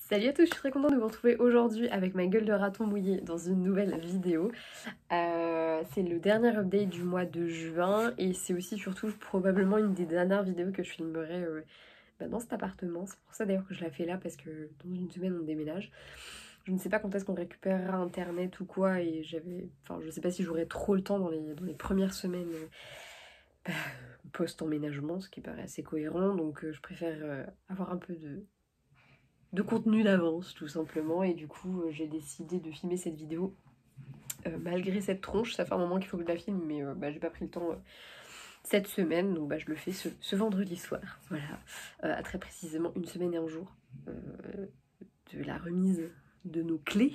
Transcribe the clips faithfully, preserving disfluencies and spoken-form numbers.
Salut à tous, je suis très contente de vous retrouver aujourd'hui avec ma gueule de raton mouillé dans une nouvelle vidéo. Euh, c'est le dernier update du mois de juin et c'est aussi surtout probablement une des dernières vidéos que je filmerai euh, bah, dans cet appartement. C'est pour ça d'ailleurs que je la fais là parce que dans une semaine on déménage. Je ne sais pas quand est-ce qu'on récupérera internet ou quoi et j'avais... Enfin je sais pas si j'aurai trop le temps dans les, dans les premières semaines euh, bah, post-emménagement, ce qui paraît assez cohérent, donc euh, je préfère euh, avoir un peu de... de contenu d'avance tout simplement, et du coup euh, j'ai décidé de filmer cette vidéo euh, malgré cette tronche. Ça fait un moment qu'il faut que je la filme mais euh, bah, j'ai pas pris le temps euh, cette semaine, donc bah, je le fais ce, ce vendredi soir, voilà, euh, à très précisément une semaine et un jour euh, de la remise de nos clés.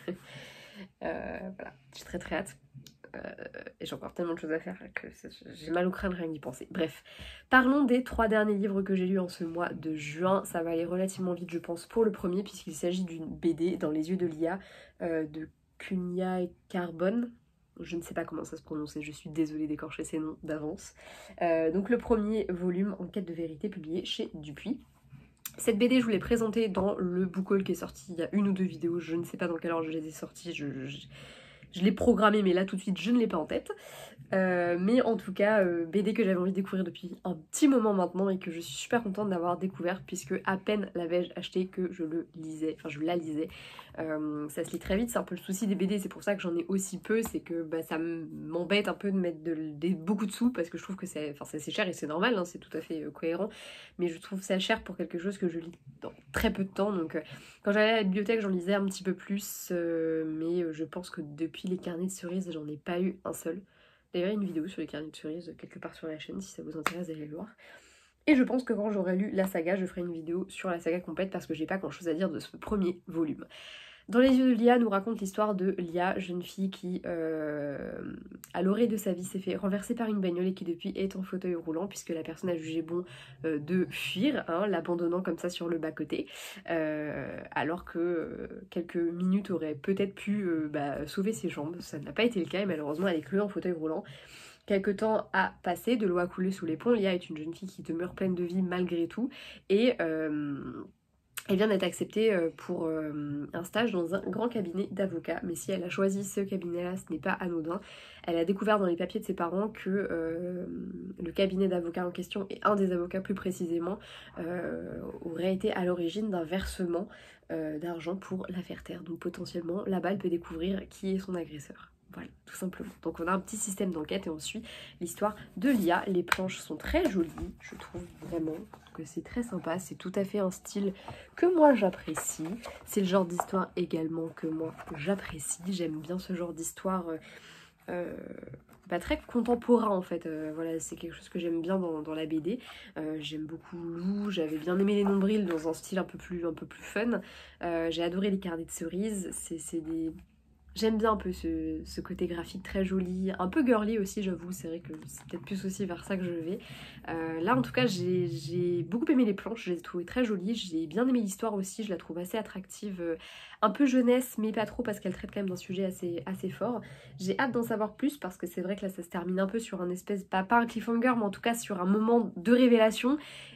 euh, voilà, j'ai très très hâte. Euh, et j'ai encore tellement de choses à faire que j'ai mal au crâne rien d'y penser. Bref, parlons des trois derniers livres que j'ai lus en ce mois de juin. Ça va aller relativement vite je pense pour le premier puisqu'il s'agit d'une B D, Dans les yeux de Lia, euh, de Cunia et Carbone. Je ne sais pas comment ça se prononce et je suis désolée d'écorcher ces noms d'avance. Euh, donc le premier volume, Enquête de vérité, publié chez Dupuis. Cette B D, je vous l'ai présentée dans le book haul qui est sorti il y a une ou deux vidéos, je ne sais pas dans quelle heure je les ai sorties, je... je Je l'ai programmé mais là tout de suite je ne l'ai pas en tête. Euh, mais en tout cas, euh, B D que j'avais envie de découvrir depuis un petit moment maintenant et que je suis super contente d'avoir découvert puisque à peine l'avais-je acheté que je le lisais, enfin je la lisais. Euh, ça se lit très vite, c'est un peu le souci des B D, c'est pour ça que j'en ai aussi peu, c'est que bah, ça m'embête un peu de mettre de, de, beaucoup de sous parce que je trouve que c'est assez cher et c'est normal, hein, c'est tout à fait euh, cohérent, mais je trouve ça cher pour quelque chose que je lis dans très peu de temps. Donc euh, quand j'allais à la bibliothèque j'en lisais un petit peu plus, euh, mais euh, je pense que depuis les carnets de cerises j'en ai pas eu un seul. D'ailleurs, il y a une vidéo sur les carnets de cerises quelque part sur la chaîne, si ça vous intéresse d'aller le voir. Et je pense que quand j'aurai lu la saga, je ferai une vidéo sur la saga complète parce que j'ai pas grand chose à dire de ce premier volume. Dans les yeux de Lia nous raconte l'histoire de Lia, jeune fille qui, euh, à l'orée de sa vie, s'est fait renverser par une bagnole et qui depuis est en fauteuil roulant puisque la personne a jugé bon euh, de fuir, hein, l'abandonnant comme ça sur le bas-côté, euh, alors que euh, quelques minutes auraient peut-être pu euh, bah, sauver ses jambes. Ça n'a pas été le cas et malheureusement elle est clouée en fauteuil roulant. Quelque temps a passé, de l'eau a coulé sous les ponts. Lia est une jeune fille qui demeure pleine de vie malgré tout et... Euh, elle vient d'être acceptée pour un stage dans un grand cabinet d'avocats, mais si elle a choisi ce cabinet-là, ce n'est pas anodin. Elle a découvert dans les papiers de ses parents que euh, le cabinet d'avocats en question, et un des avocats plus précisément, euh, aurait été à l'origine d'un versement euh, d'argent pour l'affaire Terre. Donc potentiellement, là-bas, elle peut découvrir qui est son agresseur. Voilà, tout simplement. Donc on a un petit système d'enquête et on suit l'histoire de Lia. Les planches sont très jolies, je trouve vraiment que c'est très sympa. C'est tout à fait un style que moi j'apprécie. C'est le genre d'histoire également que moi j'apprécie. J'aime bien ce genre d'histoire euh, euh, bah, très contemporain en fait. Euh, voilà, c'est quelque chose que j'aime bien dans, dans la B D. Euh, j'aime beaucoup Lou, j'avais bien aimé les nombrils dans un style un peu plus, un peu plus fun. Euh, J'ai adoré les carnets de cerises. C'est des... J'aime bien un peu ce, ce côté graphique très joli, un peu girly aussi j'avoue, c'est vrai que c'est peut-être plus aussi vers ça que je vais. Euh, là en tout cas j'ai beaucoup aimé les planches, je les ai trouvées très jolies, j'ai bien aimé l'histoire aussi, je la trouve assez attractive, euh, un peu jeunesse mais pas trop parce qu'elle traite quand même d'un sujet assez, assez fort. J'ai hâte d'en savoir plus parce que c'est vrai que là ça se termine un peu sur un espèce, pas, pas un cliffhanger mais en tout cas sur un moment de révélation.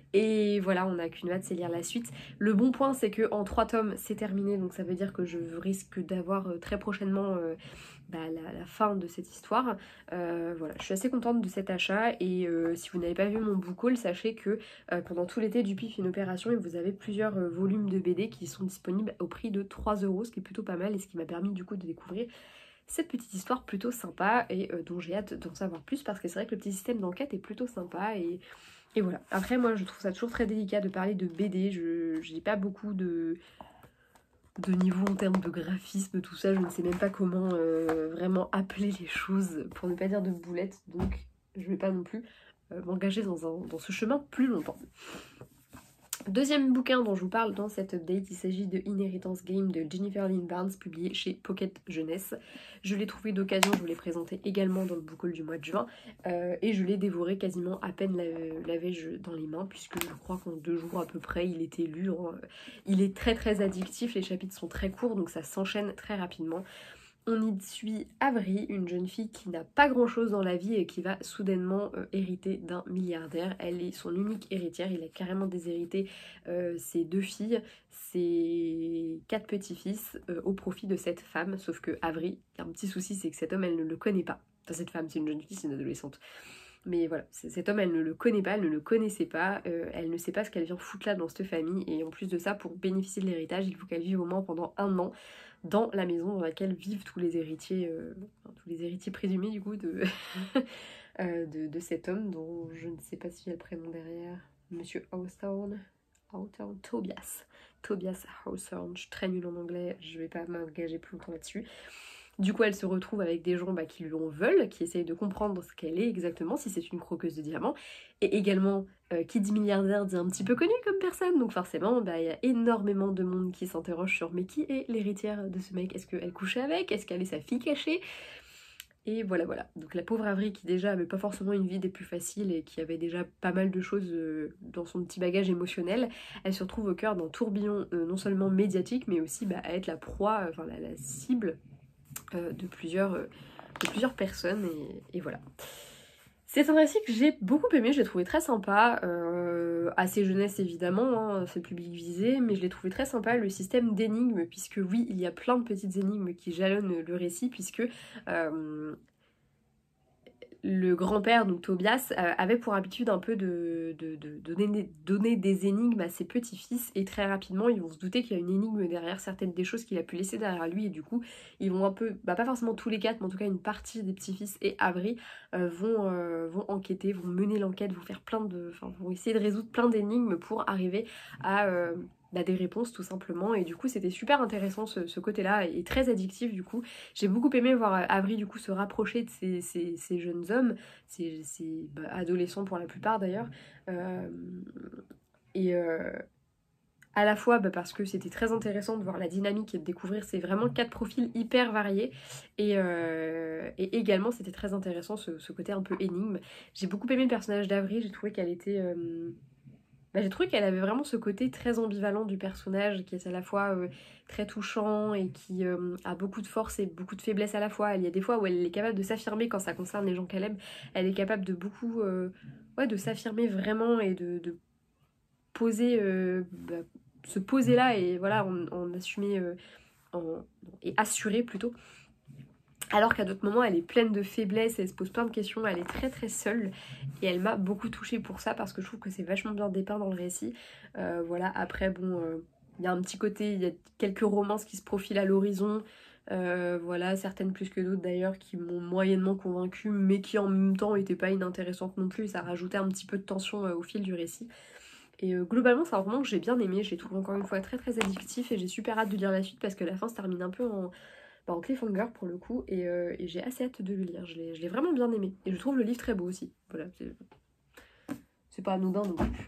Et voilà, on n'a qu'une hâte, c'est lire la suite. Le bon point, c'est que en trois tomes, c'est terminé, donc ça veut dire que je risque d'avoir euh, très prochainement euh, bah, la, la fin de cette histoire. Euh, voilà, je suis assez contente de cet achat et euh, si vous n'avez pas vu mon book haul, sachez que euh, pendant tout l'été, Dupuis fait une opération et vous avez plusieurs euh, volumes de B D qui sont disponibles au prix de trois euros, ce qui est plutôt pas mal et ce qui m'a permis du coup de découvrir cette petite histoire plutôt sympa et euh, dont j'ai hâte d'en savoir plus parce que c'est vrai que le petit système d'enquête est plutôt sympa et... Et voilà, après moi je trouve ça toujours très délicat de parler de B D, je n'ai pas beaucoup de, de niveau en termes de graphisme, tout ça, je ne sais même pas comment euh, vraiment appeler les choses, pour ne pas dire de boulettes, donc je ne vais pas non plus euh, m'engager dans, un, dans ce chemin plus longtemps. Deuxième bouquin dont je vous parle dans cette update, il s'agit de Inheritance Game de Jennifer Lynn Barnes, publié chez Pocket Jeunesse. Je l'ai trouvé d'occasion, je vous l'ai présenté également dans le book haul du mois de juin, euh, et je l'ai dévoré quasiment à peine l'avais-je dans les mains, puisque je crois qu'en deux jours à peu près, il était lu. Hein. Il est très très addictif, les chapitres sont très courts, donc ça s'enchaîne très rapidement. On y suit Avery, une jeune fille qui n'a pas grand chose dans la vie et qui va soudainement euh, hériter d'un milliardaire. Elle est son unique héritière, il a carrément déshérité euh, ses deux filles, ses quatre petits-fils euh, au profit de cette femme. Sauf que Avery, il y a un petit souci, c'est que cet homme, elle ne le connaît pas. Enfin, cette femme, c'est une jeune fille, c'est une adolescente. Mais voilà, cet homme, elle ne le connaît pas, elle ne le connaissait pas, euh, elle ne sait pas ce qu'elle vient foutre là dans cette famille. Et en plus de ça, pour bénéficier de l'héritage, il faut qu'elle vive au moins pendant un an dans la maison dans laquelle vivent tous les héritiers, euh, enfin, tous les héritiers présumés du coup de, euh, de, de cet homme dont je ne sais pas s'il y a le prénom derrière, Monsieur Hawthorne, Hawthorne, Tobias, Tobias Hawthorne, je suis très nulle en anglais, je vais pas m'engager plus longtemps là-dessus. Du coup, elle se retrouve avec des gens bah, qui lui en veulent, qui essayent de comprendre ce qu'elle est exactement, si c'est une croqueuse de diamants. Et également, euh, qui dit milliardaire dit un petit peu connu comme personne. Donc forcément, bah, y a énormément de monde qui s'interroge sur mais qui est l'héritière de ce mec? Est-ce qu'elle couchait avec? Est-ce qu'elle est sa fille cachée? Et voilà, voilà. Donc la pauvre Avery qui déjà avait pas forcément une vie des plus faciles et qui avait déjà pas mal de choses euh, dans son petit bagage émotionnel, elle se retrouve au cœur d'un tourbillon euh, non seulement médiatique, mais aussi bah, à être la proie, enfin la, la cible Euh, de, plusieurs, euh, de plusieurs personnes et, et voilà. C'est un récit que j'ai beaucoup aimé, je l'ai trouvé très sympa, euh, assez jeunesse évidemment, hein, c'est le public visé, mais je l'ai trouvé très sympa, le système d'énigmes, puisque oui, il y a plein de petites énigmes qui jalonnent le récit, puisque euh, le grand-père, donc Tobias, euh, avait pour habitude un peu de, de, de donner, donner des énigmes à ses petits-fils et très rapidement ils vont se douter qu'il y a une énigme derrière certaines des choses qu'il a pu laisser derrière lui et du coup ils vont un peu, bah pas forcément tous les quatre mais en tout cas une partie des petits-fils et Avery euh, vont, euh, vont enquêter, vont mener l'enquête, vont faire plein de, enfin vont essayer de résoudre plein d'énigmes pour arriver à... Euh, bah, des réponses tout simplement et du coup c'était super intéressant ce, ce côté là et très addictif du coup. J'ai beaucoup aimé voir Avery du coup se rapprocher de ces, ces, ces jeunes hommes, ces, ces bah, adolescents pour la plupart d'ailleurs, euh, et euh, à la fois bah, parce que c'était très intéressant de voir la dynamique et de découvrir ces vraiment quatre profils hyper variés et, euh, et également c'était très intéressant ce, ce côté un peu énigme. J'ai beaucoup aimé le personnage d'Avril, j'ai trouvé qu'elle était... Euh, bah, j'ai trouvé qu'elle avait vraiment ce côté très ambivalent du personnage qui est à la fois euh, très touchant et qui euh, a beaucoup de force et beaucoup de faiblesse à la fois. Il y a des fois où elle est capable de s'affirmer quand ça concerne les gens qu'elle aime. Elle est capable de beaucoup, euh, ouais, de s'affirmer vraiment et de, de poser, euh, bah, se poser là et voilà, en, en assumer euh, en, et assurer plutôt. Alors qu'à d'autres moments, elle est pleine de faiblesses, elle se pose plein de questions, elle est très très seule. Et elle m'a beaucoup touchée pour ça parce que je trouve que c'est vachement bien dépeint dans le récit. Euh, voilà, après, bon, il euh, y a un petit côté, il y a quelques romances qui se profilent à l'horizon. Euh, voilà, certaines plus que d'autres d'ailleurs qui m'ont moyennement convaincue, mais qui en même temps n'étaient pas inintéressantes non plus. Ça rajoutait un petit peu de tension euh, au fil du récit. Et euh, globalement, c'est un roman que j'ai bien aimé. Je l'ai trouvé encore une fois très très addictif et j'ai super hâte de lire la suite parce que la fin se termine un peu en... Bah, en cliffhanger pour le coup et, euh, et j'ai assez hâte de le lire, je l'ai vraiment bien aimé et je trouve le livre très beau aussi, voilà, c'est pas anodin non plus.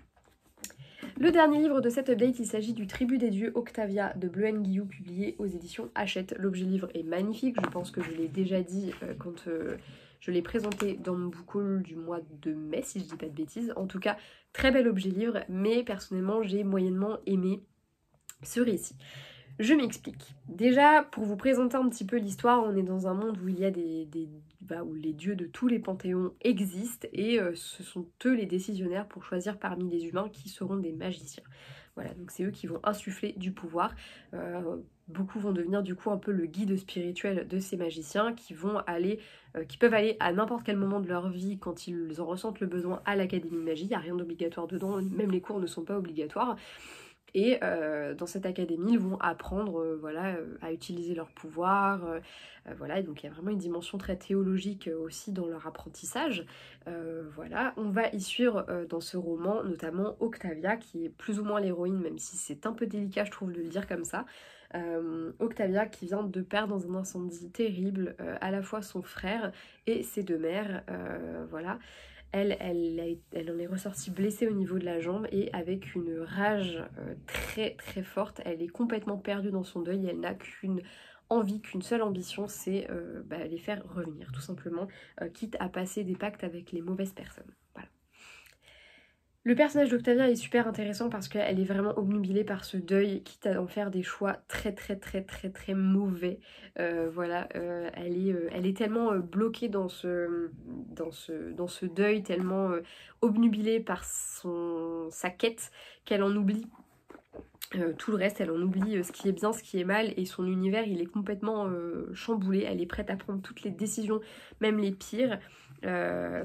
Le dernier livre de cette update, il s'agit du Tribut des dieux Octavia de Bleuhen Guillou publié aux éditions Hachette. L'objet livre est magnifique, je pense que je l'ai déjà dit euh, quand euh, je l'ai présenté dans mon book haul du mois de mai si je dis pas de bêtises. En tout cas, très bel objet livre, mais personnellement j'ai moyennement aimé ce récit. Je m'explique. Déjà, pour vous présenter un petit peu l'histoire, on est dans un monde où il y a des, des bah, où les dieux de tous les panthéons existent et euh, ce sont eux les décisionnaires pour choisir parmi les humains qui seront des magiciens. Voilà, donc c'est eux qui vont insuffler du pouvoir. Euh, beaucoup vont devenir du coup un peu le guide spirituel de ces magiciens qui vont aller, euh, qui peuvent aller à n'importe quel moment de leur vie quand ils en ressentent le besoin à l'Académie de Magie. Il n'y a rien d'obligatoire dedans, même les cours ne sont pas obligatoires. Et euh, dans cette académie, ils vont apprendre euh, voilà, euh, à utiliser leur pouvoir. Euh, euh, voilà, donc il y a vraiment une dimension très théologique euh, aussi dans leur apprentissage. Euh, voilà, on va y suivre euh, dans ce roman notamment Octavia, qui est plus ou moins l'héroïne, même si c'est un peu délicat, je trouve, de le dire comme ça. Euh, Octavia qui vient de perdre dans un incendie terrible euh, à la fois son frère et ses deux mères. Euh, voilà. Elle, elle, a, elle en est ressortie blessée au niveau de la jambe et avec une rage euh, très très forte. Elle est complètement perdue dans son deuil et elle n'a qu'une envie, qu'une seule ambition, c'est euh, bah, les faire revenir tout simplement, euh, quitte à passer des pactes avec les mauvaises personnes. Voilà. Le personnage d'Octavia est super intéressant parce qu'elle est vraiment obnubilée par ce deuil, quitte à en faire des choix très très très très très mauvais. Euh, voilà, euh, elle, est, euh, elle est tellement euh, bloquée dans ce, dans, ce, dans ce deuil, tellement euh, obnubilée par son, sa quête qu'elle en oublie euh, tout le reste, elle en oublie euh, ce qui est bien, ce qui est mal, et son univers il est complètement euh, chamboulé, elle est prête à prendre toutes les décisions, même les pires. Euh,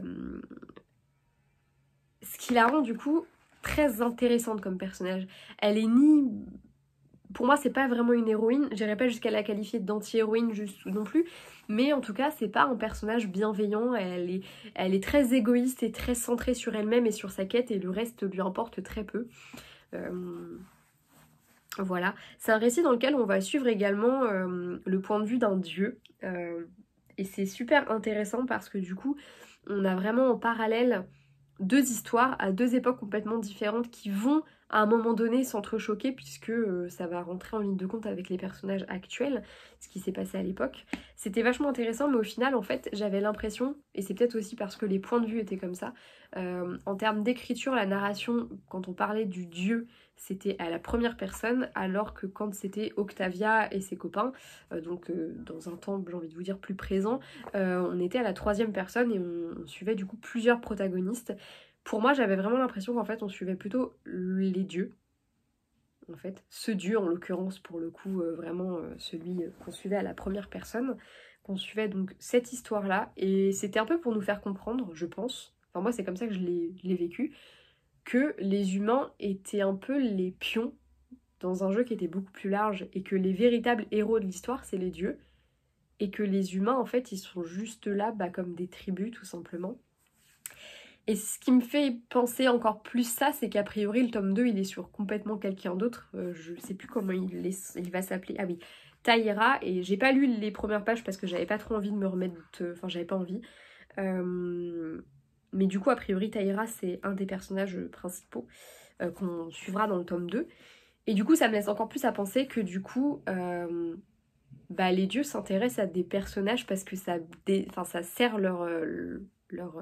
ce qui la rend du coup très intéressante comme personnage. Elle est ni... Pour moi, c'est pas vraiment une héroïne, j'irais pas jusqu'à la qualifier d'anti-héroïne juste non plus, mais en tout cas, c'est pas un personnage bienveillant, elle est, elle est très égoïste et très centrée sur elle-même et sur sa quête, et le reste lui importe très peu. Euh... Voilà, c'est un récit dans lequel on va suivre également euh, le point de vue d'un dieu, euh, et c'est super intéressant parce que du coup, on a vraiment en parallèle deux histoires à deux époques complètement différentes qui vont à un moment donné s'entrechoquer puisque euh, ça va rentrer en ligne de compte avec les personnages actuels, ce qui s'est passé à l'époque. C'était vachement intéressant, mais au final en fait j'avais l'impression, et c'est peut-être aussi parce que les points de vue étaient comme ça, euh, en termes d'écriture, la narration, quand on parlait du dieu, c'était à la première personne, alors que quand c'était Octavia et ses copains, euh, donc euh, dans un temps, j'ai envie de vous dire, plus présent, euh, on était à la troisième personne et on, on suivait du coup plusieurs protagonistes. Pour moi, j'avais vraiment l'impression qu'en fait, on suivait plutôt les dieux, en fait. Ce dieu, en l'occurrence, pour le coup, euh, vraiment euh, celui qu'on suivait à la première personne, qu'on suivait donc cette histoire-là, et c'était un peu pour nous faire comprendre, je pense, enfin moi c'est comme ça que je l'ai vécu, que les humains étaient un peu les pions dans un jeu qui était beaucoup plus large, et que les véritables héros de l'histoire, c'est les dieux, et que les humains, en fait, ils sont juste là bah, comme des tribus, tout simplement. Et ce qui me fait penser encore plus ça, c'est qu'a priori, le tome deux, il est sur complètement quelqu'un d'autre. Euh, je sais plus comment il, est, il va s'appeler. Ah oui, Taïra. Et j'ai pas lu les premières pages parce que j'avais pas trop envie de me remettre... Enfin, j'avais pas envie. Euh... Mais du coup, a priori, Taïra, c'est un des personnages principaux euh, qu'on suivra dans le tome deux. Et du coup, ça me laisse encore plus à penser que du coup... Euh... Bah, les dieux s'intéressent à des personnages parce que ça, dé... enfin, ça sert leur... leur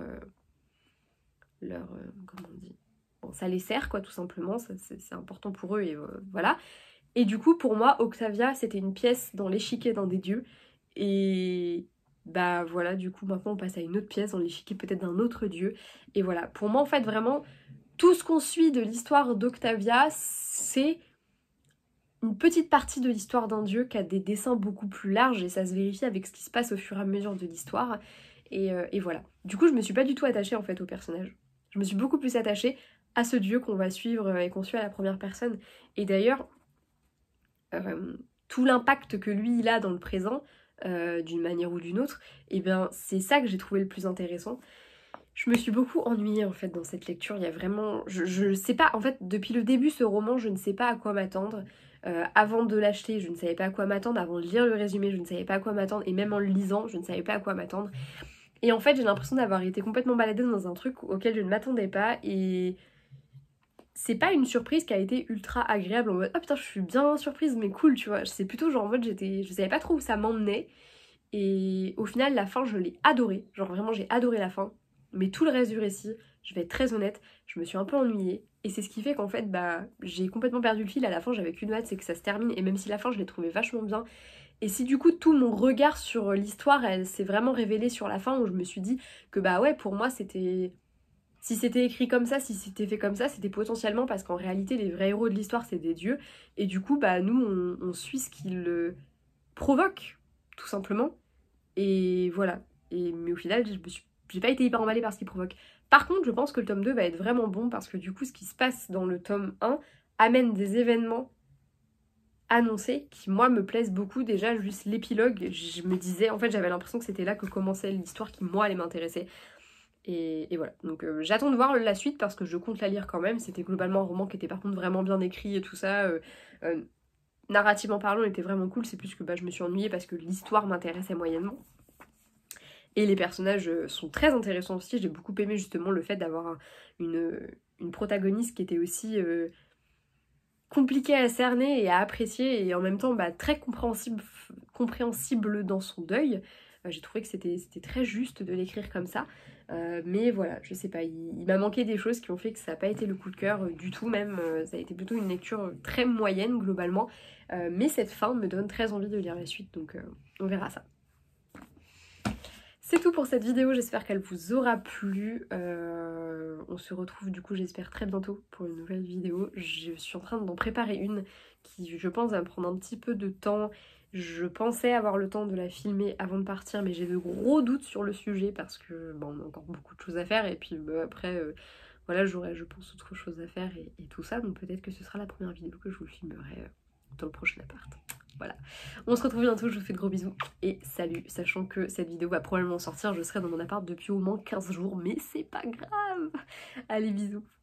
leur euh, comment on dit, bon, ça les sert quoi tout simplement, c'est important pour eux et euh, voilà. Et du coup pour moi Octavia c'était une pièce dans l'échiquier d'un des dieux, et bah voilà, du coup maintenant on passe à une autre pièce dans l'échiquier peut-être d'un autre dieu, et voilà, pour moi en fait vraiment tout ce qu'on suit de l'histoire d'Octavia c'est une petite partie de l'histoire d'un dieu qui a des dessins beaucoup plus larges, et ça se vérifie avec ce qui se passe au fur et à mesure de l'histoire. Et, euh, et voilà. Du coup, je me suis pas du tout attachée en fait au personnage. Je me suis beaucoup plus attachée à ce dieu qu'on va suivre et qu'on suit à la première personne. Et d'ailleurs, euh, tout l'impact que lui il a dans le présent, euh, d'une manière ou d'une autre, et bien c'est ça que j'ai trouvé le plus intéressant. Je me suis beaucoup ennuyée en fait dans cette lecture. Il y a vraiment, je, je sais pas, en fait depuis le début ce roman, je ne sais pas à quoi m'attendre. Euh, avant de l'acheter, je ne savais pas à quoi m'attendre. Avant de lire le résumé, je ne savais pas à quoi m'attendre. Et même en le lisant, je ne savais pas à quoi m'attendre. Et en fait, j'ai l'impression d'avoir été complètement baladée dans un truc auquel je ne m'attendais pas. Et c'est pas une surprise qui a été ultra agréable en mode oh putain, je suis bien surprise, mais cool, tu vois. C'est plutôt genre en mode j'étais, je savais pas trop où ça m'emmenait. Et au final, la fin, je l'ai adorée. Genre vraiment, j'ai adoré la fin. Mais tout le reste du récit, je vais être très honnête, je me suis un peu ennuyée. Et c'est ce qui fait qu'en fait, bah, j'ai complètement perdu le fil. À la fin, j'avais qu'une hâte, c'est que ça se termine. Et même si la fin, je l'ai trouvée vachement bien. Et si du coup, tout mon regard sur l'histoire, elle s'est vraiment révélé sur la fin, où je me suis dit que bah ouais, pour moi, c'était... Si c'était écrit comme ça, si c'était fait comme ça, c'était potentiellement parce qu'en réalité, les vrais héros de l'histoire, c'est des dieux. Et du coup, bah nous, on, on suit ce qu'ils provoquent, tout simplement. Et voilà. Et, mais au final, je me suis j'ai pas été hyper emballée par ce qu'il provoque. Par contre, je pense que le tome deux va être vraiment bon parce que du coup, ce qui se passe dans le tome un amène des événements annoncés qui, moi, me plaisent beaucoup. Déjà, juste l'épilogue, je me disais, en fait, j'avais l'impression que c'était là que commençait l'histoire qui, moi, allait m'intéresser. Et, et voilà. Donc, euh, j'attends de voir la suite parce que je compte la lire quand même. C'était globalement un roman qui était par contre vraiment bien écrit et tout ça. Euh, euh, narrativement parlant, il était vraiment cool. C'est plus que bah, je me suis ennuyée parce que l'histoire m'intéressait moyennement. Et les personnages sont très intéressants aussi. J'ai beaucoup aimé justement le fait d'avoir une, une protagoniste qui était aussi euh, compliquée à cerner et à apprécier, et en même temps bah, très compréhensible, compréhensible dans son deuil. Euh, J'ai trouvé que c'était très juste de l'écrire comme ça. Euh, mais voilà, je sais pas, il, il m'a manqué des choses qui ont fait que ça n'a pas été le coup de cœur euh, du tout même, euh, ça a été plutôt une lecture très moyenne globalement, euh, mais cette fin me donne très envie de lire la suite, donc euh, on verra ça. C'est tout pour cette vidéo, j'espère qu'elle vous aura plu. Euh, on se retrouve du coup j'espère très bientôt pour une nouvelle vidéo. Je suis en train d'en préparer une qui je pense va me prendre un petit peu de temps. Je pensais avoir le temps de la filmer avant de partir, mais j'ai de gros doutes sur le sujet parce que bon, on a encore beaucoup de choses à faire et puis bah, après euh, voilà, j'aurai je pense autre chose à faire et, et tout ça, donc peut-être que ce sera la première vidéo que je vous filmerai euh, dans le prochain appart. Voilà, on se retrouve bientôt, je vous fais de gros bisous et salut, sachant que cette vidéo va probablement sortir, je serai dans mon appart depuis au moins quinze jours, mais c'est pas grave. Allez, bisous.